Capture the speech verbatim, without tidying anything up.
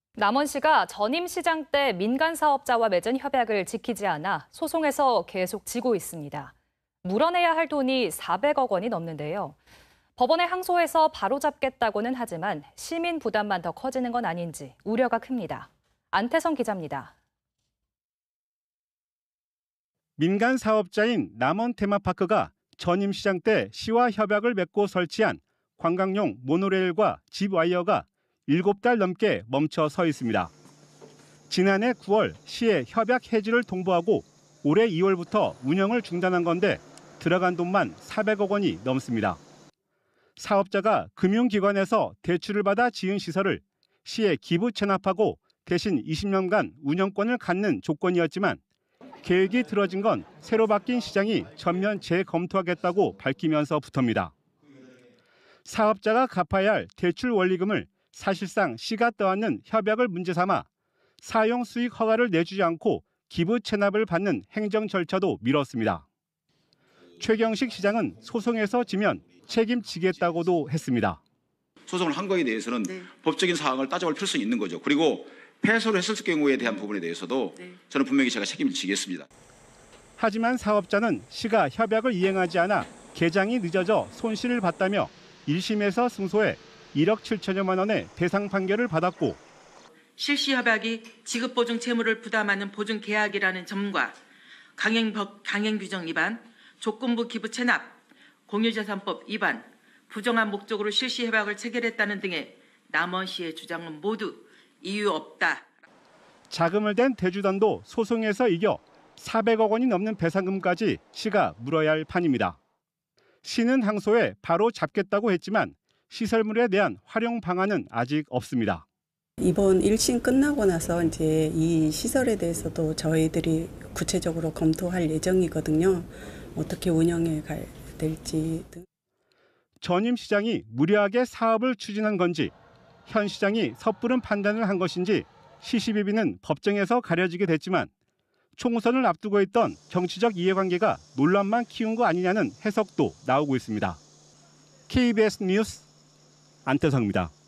남원시가 전임 시장 때 민간 사업자와 맺은 협약을 지키지 않아 소송에서 계속 지고 있습니다. 물어내야 할 돈이 사백억 원이 넘는데요. 법원에 항소해서 바로잡겠다고는 하지만 시민 부담만 더 커지는 건 아닌지 우려가 큽니다. 안태성 기자입니다. 민간 사업자인 남원 테마파크가 전임 시장 때 시와 협약을 맺고 설치한 관광용 모노레일과 집 와이어가 일곱 달 넘게 멈춰 서 있습니다. 지난해 구월 시에 협약 해지를 통보하고 올해 이월부터 운영을 중단한 건데 들어간 돈만 사백억 원이 넘습니다. 사업자가 금융기관에서 대출을 받아 지은 시설을 시에 기부 체납하고 대신 이십 년간 운영권을 갖는 조건이었지만 계획이 틀어진 건 새로 바뀐 시장이 전면 재검토하겠다고 밝히면서부터입니다. 사업자가 갚아야 할 대출 원리금을 사실상 시가 떠안는 협약을 문제 삼아 사용 수익 허가를 내주지 않고 기부 체납을 받는 행정 절차도 미뤘습니다. 최경식 시장은 소송에서 지면 책임지겠다고도 했습니다. 소송을 한 거에 대해서는 네. 법적인 사항을 따져볼 필요성이 있는 거죠. 그리고 패소를 했을 경우에 대한 부분에 대해서도 네. 저는 분명히 제가 책임을 지겠습니다. 하지만 사업자는 시가 협약을 이행하지 않아 개장이 늦어져 손실을 봤다며 일 심에서 승소해 일억 칠천여만 원의 배상 판결을 받았고 실시 협약이 지급 보증 채무를 부담하는 보증 계약이라는 점과 강행법 강행 규정 위반, 조건부 기부 체납, 공유재산법 위반, 부정한 목적으로 실시 협약을 체결했다는 등의 남원시의 주장은 모두 이유 없다. 자금을 댄 대주단도 소송에서 이겨 사백억 원이 넘는 배상금까지 시가 물어야 할 판입니다. 시는 항소해 바로 잡겠다고 했지만 시설물에 대한 활용 방안은 아직 없습니다. 이번 일 심 끝나고 나서 이제 이 시설에 대해서도 저희들이 구체적으로 검토할 예정이거든요. 어떻게 운영해 가야 될지 등. 전임 시장이 무리하게 사업을 추진한 건지 현 시장이 섣부른 판단을 한 것인지 시시비비는 법정에서 가려지게 됐지만 총선을 앞두고 있던 정치적 이해관계가 논란만 키운 거 아니냐는 해석도 나오고 있습니다. 케이비에스 뉴스 안태성입니다.